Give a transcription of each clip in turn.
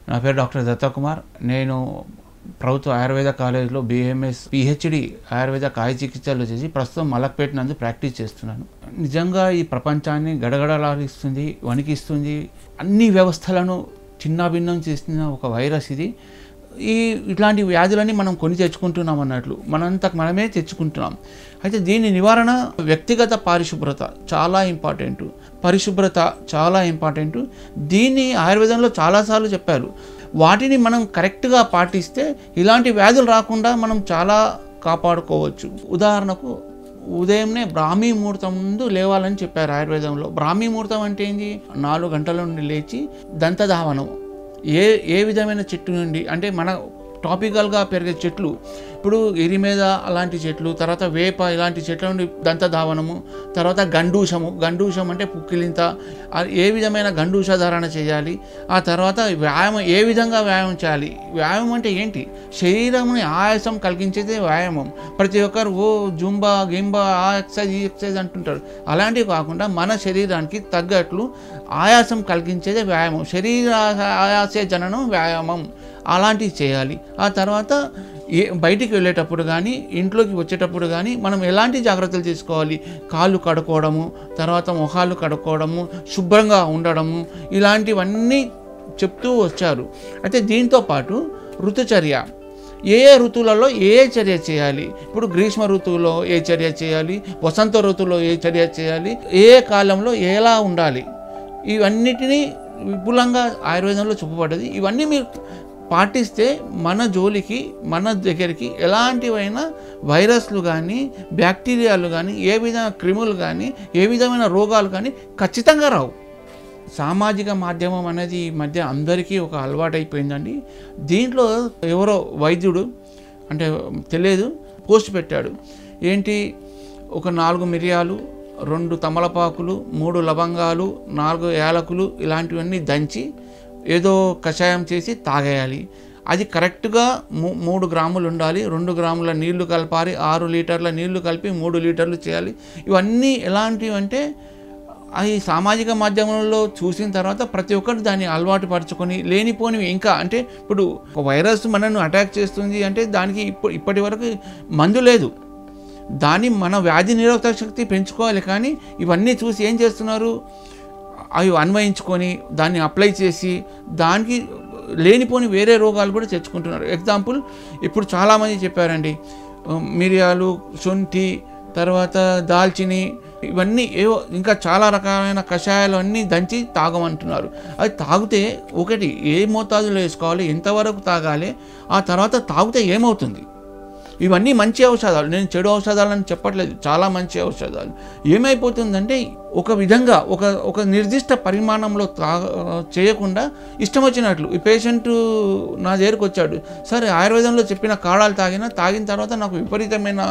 నా పేరు డాక్టర్ దత్తకుమార్. నేను ప్రభుత్వ ఆయుర్వేద కాలేజీలో BMS PhD ఆయుర్వేద కాయ చికిత్సలు చేసి ప్రస్తుతం మలక్పేట నందు ప్రాక్టీస్ చేస్తున్నాను. నిజంగా ఈ ప్రపంచాన్ని గడగడలాడిస్తుంది, వణికిస్తుంది, అన్ని వ్యవస్థలను చిన్నాభిన్నం చేస్తున్న ఒక వైరస్ ఇది. ఇట్లాంటి వ్యాధులని మనం కొని తెచ్చుకుంటున్నాం అన్నట్లు, మనంతకు మనమే తెచ్చుకుంటున్నాం. అయితే దీని నివారణ వ్యక్తిగత పరిశుభ్రత చాలా ఇంపార్టెంట్. పరిశుభ్రత చాలా ఇంపార్టెంట్. దీన్ని ఆయుర్వేదంలో చాలాసార్లు చెప్పారు. వాటిని మనం కరెక్ట్గా పాటిస్తే ఇలాంటి వ్యాధులు రాకుండా మనం చాలా కాపాడుకోవచ్చు. ఉదాహరణకు ఉదయంనే బ్రాహ్మీ ముహూర్తం ముందు లేవాలని చెప్పారు ఆయుర్వేదంలో. బ్రాహ్మీ ముహూర్తం అంటే ఏంటి? 4 గంటల నుండి లేచి దంతధావనం, ఏ విధమైన చెట్టు నుండి అంటే మన టాపికల్గా పెరిగే చెట్లు, ఇప్పుడు ఎరిమేద అలాంటి చెట్లు, తర్వాత వేప ఇలాంటి చెట్ల నుండి దంతధావనము, తర్వాత గండూషం అంటే పుక్కిలింత, ఏ విధమైన గండూష ధారణ చేయాలి. ఆ తర్వాత వ్యాయామం, ఏ విధంగా వ్యాయామం చేయాలి. వ్యాయామం అంటే ఏంటి? శరీరంని ఆయాసం కలిగించేదే వ్యాయామం. ప్రతి ఒక్కరు జుంబా గింబా ఆ ఎక్సర్సైజ్ ఈ ఎక్సర్సైజ్ అంటుంటారు. అలాంటివి కాకుండా మన శరీరానికి తగ్గట్లు ఆయాసం కలిగించేదే వ్యాయామం. శరీర ఆయాసే జననం వ్యాయామం. అలాంటివి చేయాలి. ఆ తర్వాత బయటికి వెళ్ళేటప్పుడు కానీ ఇంట్లోకి వచ్చేటప్పుడు కానీ మనం ఎలాంటి జాగ్రత్తలు తీసుకోవాలి? కాళ్ళు కడుక్కోవడము, తర్వాత మొహాలు కడుక్కోవడము, శుభ్రంగా ఉండడము, ఇలాంటివన్నీ చెప్తూ వచ్చారు. అయితే దీంతో పాటు ఋతుచర్య, ఏ ఋతువులలో ఏ చర్య చేయాలి. ఇప్పుడు గ్రీష్మ ఋతువులో ఏ చర్య చేయాలి, వసంత ఋతువులో ఏ చర్య చేయాలి, ఏ కాలంలో ఎలా ఉండాలి, ఇవన్నిటినీ విపులంగా ఆయుర్వేదంలో చూపబడ్డది. ఇవన్నీ మీరు పాటిస్తే మన జోలికి, మన దగ్గరికి ఎలాంటివైనా వైరస్లు కానీ, బ్యాక్టీరియాలు కానీ, ఏ విధమైన క్రిములు కానీ, ఏ విధమైన రోగాలు కానీ ఖచ్చితంగా రావు. సామాజిక మాధ్యమం అనేది ఈ మధ్య అందరికీ ఒక అలవాటు అయిపోయిందండి. దీంట్లో ఎవరో వైద్యుడు అంటే తెలియదు పోస్ట్ పెట్టాడు. ఏంటి? ఒక 4 మిరియాలు, 2 తమలపాకులు, 3 లవంగాలు, 4 యాలకులు ఇలాంటివన్నీ దంచి ఏదో కషాయం చేసి తాగేయాలి. అది కరెక్ట్గా 3 గ్రాములు ఉండాలి. 2 గ్రాముల నీళ్లు కలపాలి. 6 లీటర్ల నీళ్లు కలిపి 3 లీటర్లు చేయాలి. ఇవన్నీ ఎలాంటివి అంటే అవి సామాజిక మాధ్యమంలో చూసిన తర్వాత ప్రతి ఒక్కరు దాన్ని అలవాటు పరుచుకొని లేనిపోనివి ఇంకా అంటే ఇప్పుడు ఒక వైరస్ మనను అటాక్ చేస్తుంది అంటే దానికి ఇప్పటి వరకు మందు లేదు. దాన్ని మన వ్యాధి నిరోధక శక్తి పెంచుకోవాలి. కానీ ఇవన్నీ చూసి ఏం చేస్తున్నారు? అవి అన్వయించుకొని దాన్ని అప్లై చేసి దానికి లేనిపోని వేరే రోగాలు కూడా తెచ్చుకుంటున్నారు. ఎగ్జాంపుల్ ఇప్పుడు చాలామంది చెప్పారండి, మిరియాలు, శొంఠి, తర్వాత దాల్చిని, ఇవన్నీ ఏవో ఇంకా చాలా రకాలైన కషాయాలు అన్నీ దంచి తాగమంటున్నారు. అది తాగితే ఒకటి ఏ మోతాదులో వేసుకోవాలి, ఎంతవరకు తాగాలి, ఆ తర్వాత తాగితే ఏమవుతుంది. ఇవన్నీ మంచి ఔషధాలు, నేను చెడు ఔషధాలని చెప్పట్లేదు, చాలా మంచి ఔషధాలు. ఏమైపోతుందంటే ఒక విధంగా ఒక నిర్దిష్ట పరిమాణంలో చేయకుండా ఇష్టం వచ్చినట్లు. ఈ పేషెంట్ నా దగ్గరకు వచ్చాడు, సరే ఆయుర్వేదంలో చెప్పిన కాడాలు తాగిన తర్వాత నాకు విపరీతమైన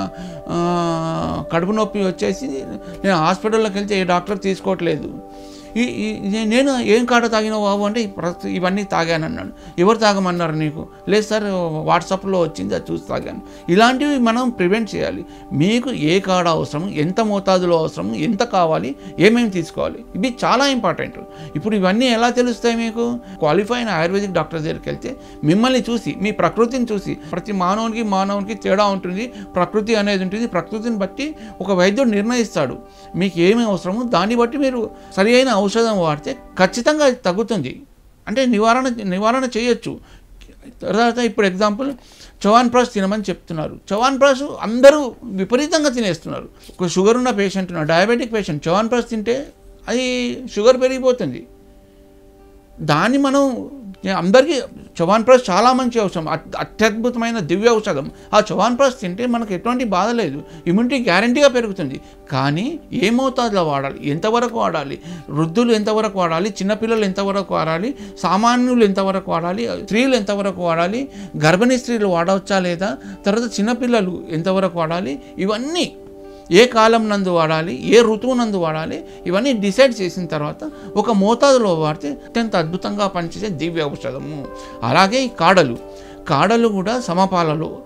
కడుపు నొప్పి వచ్చేసి నేను హాస్పిటల్లోకి వెళ్తే ఏ డాక్టర్ తీసుకోవట్లేదు. నేను ఏం కాడ తాగినావు బాబు అంటే ఇవన్నీ తాగాను అన్నాడు. ఎవరు తాగమన్నారు నీకు? లేదు సార్, వాట్సాప్లో వచ్చింది, అది చూసి తాగాను. ఇలాంటివి మనం ప్రివెంట్ చేయాలి. మీకు ఏ కాడ అవసరం, ఎంత మోతాదులో అవసరం, ఎంత కావాలి, ఏమేమి తీసుకోవాలి, ఇవి చాలా ఇంపార్టెంట్. ఇప్పుడు ఇవన్నీ ఎలా తెలుస్తాయి మీకు? క్వాలిఫై అయిన ఆయుర్వేదిక్ డాక్టర్ దగ్గరికి వెళ్తే మిమ్మల్ని చూసి, మీ ప్రకృతిని చూసి, ప్రతి మానవునికి తేడా ఉంటుంది, ప్రకృతి అనేది ఉంటుంది. ప్రకృతిని బట్టి ఒక వైద్యుడు నిర్ణయిస్తాడు మీకు ఏమి అవసరమో. దాన్ని బట్టి మీరు సరి అయిన ఔషధం వాడితే ఖచ్చితంగా అది తగ్గుతుంది. అంటే నివారణ చేయొచ్చు. తర్వాత ఇప్పుడు ఎగ్జాంపుల్ చవన్ప్రాష్ తినమని చెప్తున్నారు. చవన్ప్రాష్ అందరూ విపరీతంగా తినేస్తున్నారు. ఒక షుగర్ ఉన్న పేషెంట్, డయాబెటిక్ పేషెంట్ చవన్ప్రాష్ తింటే అది షుగర్ పెరిగిపోతుంది. దాన్ని మనం అందరికీ చవన్ప్రాష్ చాలా మంచి ఔషధం, అత్యద్భుతమైన దివ్య ఔషధం. ఆ చవన్ప్రాష్ తింటే మనకు ఎటువంటి బాధ లేదు, ఇమ్యూనిటీ గ్యారంటీగా పెరుగుతుంది. కానీ ఏ మోతాదులో వాడాలి, ఎంతవరకు వాడాలి, వృద్ధులు ఎంతవరకు వాడాలి, చిన్నపిల్లలు ఎంతవరకు వాడాలి, సామాన్యులు ఎంతవరకు వాడాలి, స్త్రీలు ఎంతవరకు వాడాలి, గర్భిణీ స్త్రీలు వాడవచ్చా లేదా, తర్వాత చిన్నపిల్లలు ఎంతవరకు వాడాలి, ఇవన్నీ ఏ కాలం నందు వాడాలి, ఏ ఋతువు నందు వాడాలి, ఇవన్నీ డిసైడ్ చేసిన తర్వాత ఒక మోతాదులో వాడితే అత్యంత అద్భుతంగా పనిచేసే దివ్య ఔషధము. అలాగే ఈ కాడలు కూడా సమపాలలో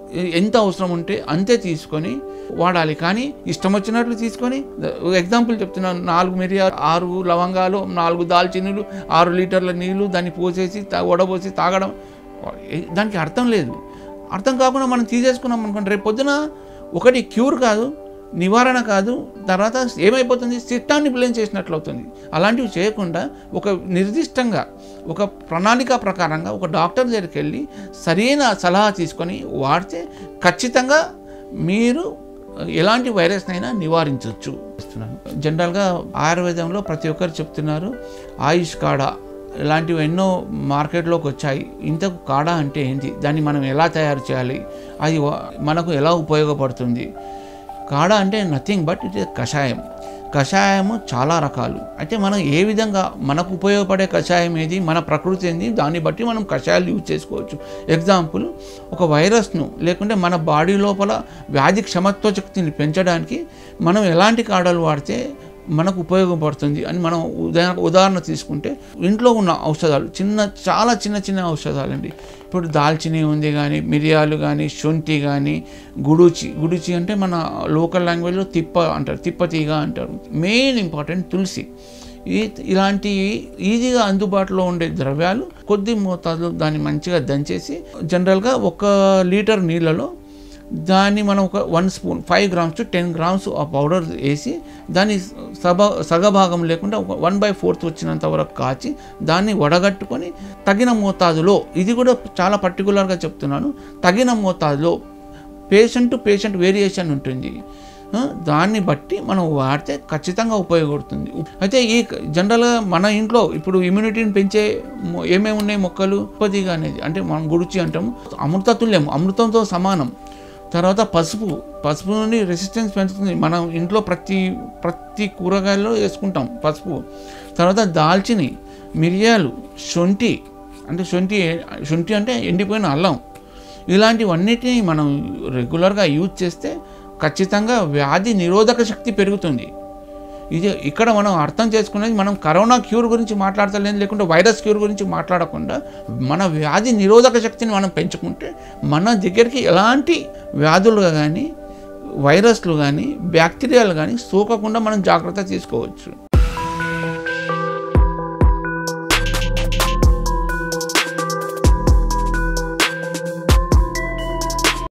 ఎంత అవసరం ఉంటే అంతే తీసుకొని వాడాలి. కానీ ఇష్టం వచ్చినట్లు తీసుకొని, ఎగ్జాంపుల్ చెప్తున్నాను, 4 మిరియాలు, 6 లవంగాలు, 4 దాల్చినీలు, 6 లీటర్ల నీళ్లు దాన్ని పోసేసి వడబోసి తాగడం, దానికి అర్థం లేదు. అర్థం కాకుండా మనం తీసేసుకున్నాం అనుకోండి, రేపు పొద్దున ఒకటి క్యూర్ కాదు, నివారణ కాదు, తర్వాత ఏమైపోతుంది, సిస్టాన్ని బ్లేమ్ చేసినట్లు అవుతుంది. అలాంటివి చేయకుండా ఒక నిర్దిష్టంగా ఒక ప్రణాళిక ప్రకారంగా ఒక డాక్టర్ దగ్గరికి వెళ్ళి సరైన సలహా తీసుకొని వాడితే ఖచ్చితంగా మీరు ఎలాంటి వైరస్నైనా నివారించవచ్చు. జనరల్గా ఆయుర్వేదంలో ప్రతి ఒక్కరు చెప్తున్నారు ఆయుష్ కాడా ఇలాంటివి ఎన్నో మార్కెట్లోకి వచ్చాయి. ఇంతకు కాడా అంటే ఏంటి, దాన్ని మనం ఎలా తయారు చేయాలి, అది మనకు ఎలా ఉపయోగపడుతుంది. కాడా అంటే నథింగ్ బట్ ఇట్ ఇస్ కషాయం. కషాయము చాలా రకాలు. అయితే మనం ఏ విధంగా మనకు ఉపయోగపడే కషాయం ఏది, మన ప్రకృతి ఏంది, దాన్ని బట్టి మనం కషాయాలు యూజ్ చేసుకోవచ్చు. ఎగ్జాంపుల్, ఒక వైరస్ను లేకుంటే మన బాడీ లోపల వ్యాధి క్షమత్వ శక్తిని పెంచడానికి మనం ఎలాంటి కాడాలు వాడితే మనకు ఉపయోగపడుతుంది అని మనం ఉదాహరణ తీసుకుంటే, ఇంట్లో ఉన్న ఔషధాలు చాలా చిన్న ఔషధాలండి. ఇప్పుడు దాల్చిని ఉంది కానీ, మిరియాలు కానీ, శొంఠి కానీ, గుడుచి అంటే మన లోకల్ లాంగ్వేజ్లో తిప్ప అంటారు, తిప్పతీగ అంటారు. మెయిన్ ఇంపార్టెంట్ తులసి. ఇలాంటి ఈజీగా అందుబాటులో ఉండే ద్రవ్యాలు కొద్ది మోతాదులో దాన్ని మంచిగా దంచేసి, జనరల్గా 1 లీటర్ నీళ్ళలో దాన్ని మనం ఒక 1 స్పూన్ 5 grams to 10 grams ఆ పౌడర్ వేసి దాన్ని సగభాగం లేకుండా 1/4 వచ్చినంత వరకు కాచి దాన్ని వడగట్టుకొని తగిన మోతాదులో, ఇది కూడా చాలా పర్టికులర్గా చెప్తున్నాను, తగిన మోతాదులో పేషెంట్ టు పేషెంట్ వేరియేషన్ ఉంటుంది, దాన్ని బట్టి మనం వాడితే ఖచ్చితంగా ఉపయోగపడుతుంది. అయితే ఈ జనరల్గా మన ఇంట్లో ఇప్పుడు ఇమ్యూనిటీని పెంచే ఏమేమి ఉన్నాయి మొక్కలు, తిప్పతీగ అనేది అంటే మనం గుడిచి అంటాము, అమృతతుల్యం, అమృతంతో సమానం. తర్వాత పసుపు నుండి రెసిస్టెన్స్ పెంచుతుంది. మనం ఇంట్లో ప్రతి కూరగాయల్లో వేసుకుంటాం పసుపు. తర్వాత దాల్చిని, మిరియాలు, శొంఠి అంటే ఎండిపోయిన అల్లం, ఇలాంటివన్నిటిని మనం రెగ్యులర్గా యూజ్ చేస్తే ఖచ్చితంగా వ్యాధి నిరోధక శక్తి పెరుగుతుంది. ఇది ఇక్కడ మనం అర్థం చేసుకునేది, మనం కరోనా క్యూర్ గురించి మాట్లాడతలేదు, లేకుంటే వైరస్ క్యూర్ గురించి మాట్లాడకుండా మన వ్యాధి నిరోధక శక్తిని మనం పెంచుకుంటే మన దగ్గరికి ఎలాంటి వ్యాధులు కానీ, వైరస్లు కానీ, బ్యాక్టీరియాలు కానీ సోకకుండా మనం జాగ్రత్త తీసుకోవచ్చు.